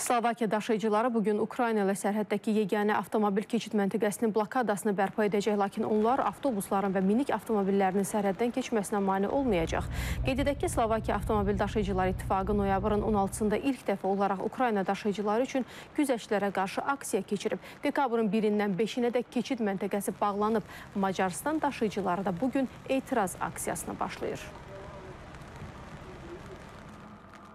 Slovakiya daşıyıcıları bugün Ukrayna ilə sərhəddəki yeganə avtomobil keçid məntəqəsinin blokadasını bərpa edəcək, lakin onlar avtobusların və minik avtomobillərinin sərhəddən keçməsinə mane olmayacaq. Qeyd edək ki, Slovakiya Avtomobil Daşıyıcılar İttifaqı noyabrın 16-sında ilk dəfə olaraq Ukrayna daşıyıcıları üçün güzəştlərə qarşı aksiya keçirib. Dekabrın 1-dən 5-nə də keçid məntəqəsi bağlanıb. Macarıstan daşıyıcıları da bugün etiraz aksiyasına başlayır.